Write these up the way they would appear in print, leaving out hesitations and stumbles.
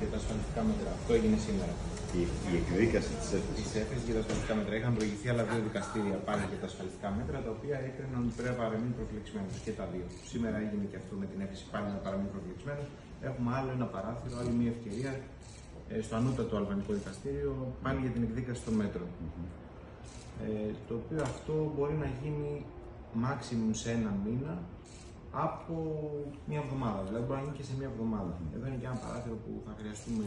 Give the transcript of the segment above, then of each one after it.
για τα ασφαλιστικά μέτρα. Αυτό έγινε σήμερα. Η εκδίκαση της έφεσης για τα ασφαλιστικά μέτρα. Είχαν προηγηθεί άλλα δύο δικαστήρια πάλι για τα ασφαλιστικά μέτρα, τα οποία έκριναν ότι πρέπει να παραμείνουν προφυλακισμένους και τα δύο. Σήμερα έγινε και αυτό με την έφεση πάλι να παραμείνουν προφυλακισμένους. Έχουμε άλλο ένα παράθυρο, άλλη μια ευκαιρία στο ανώτατο αλβανικό δικαστήριο πάλι για την εκδίκαση των μέτρων. Το οποίο αυτό μπορεί να γίνει maximum σε ένα μήνα από μια εβδομάδα. Δηλαδή μπορεί να γίνει και σε μια εβδομάδα. Εδώ είναι και ένα παράθυρο που θα χρειαστούμε.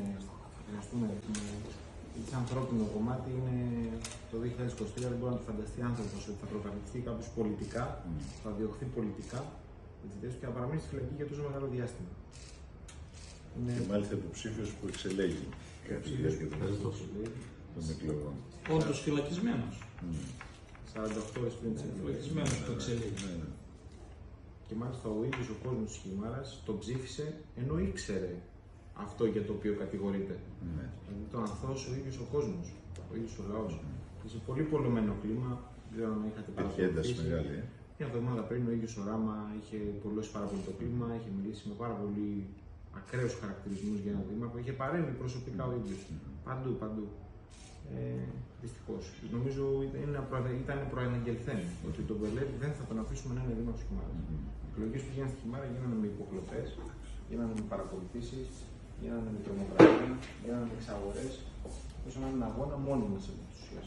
Το ανθρώπινο κομμάτι είναι το 2023, δεν μπορεί να το φανταστεί άνθρωπος ότι θα προκαλυφθεί κάποιος πολιτικά, θα διωχθεί πολιτικά και θα παραμείνει στη φυλακή για τόσο μεγάλο διάστημα. Και μάλιστα υποψήφιος που εξελέγει των εκλογών. Όντως φυλακισμένος. 48 ώρες πριν τις εκλογές. Το εξελέγει. Και μάλιστα ο ίδιος ο κόσμος της Χιμάρας τον ψήφισε ενώ ήξερε αυτό για το οποίο κατηγορείται. Δηλαδή τον αθώωσε ο ίδιος ο κόσμος, ο ίδιος ο λαός. Και σε πολύ πολλωμένο κλίμα, δεν ξέρω αν είχατε παρακολουθήσει. Μια εβδομάδα πριν ο ίδιος ο Ράμα είχε πολλώσει πάρα πολύ το κλίμα, είχε μιλήσει με πάρα πολύ ακραίους χαρακτηρισμούς για ένα δήμαρχο, είχε παρέμβει προσωπικά ο ίδιος. Παντού. Δυστυχώς. Νομίζω ήταν προαναγγελθέν ότι τον Μπελέτη δεν θα τον αφήσουμε να είναι δήμαρχος της Χιμάρας. Οι εκλογές που γίνανε στη Χιμάρα γίνανε με υποκλοπές, γίνανε με παρακολουθήσεις, γίνανε με τρομοκρατία, γίνανε με εξαγορές. Όσο να είναι αγώνα μόνοι μας.